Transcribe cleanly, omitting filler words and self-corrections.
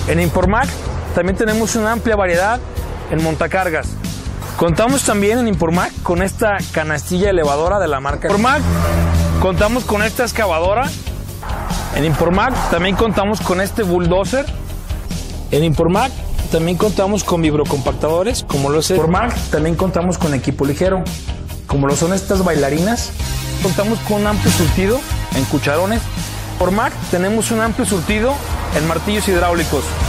En Impormac también tenemos una amplia variedad en montacargas. Contamos también en Impormac con esta canastilla elevadora de la marca Impormac. Contamos con esta excavadora. En Impormac también contamos con este bulldozer. En Impormac también contamos con vibrocompactadores, como lo es Impormac. También contamos con equipo ligero, como lo son estas bailarinas. Contamos con un amplio surtido en cucharones. Impormac tenemos un amplio surtido en martillos hidráulicos.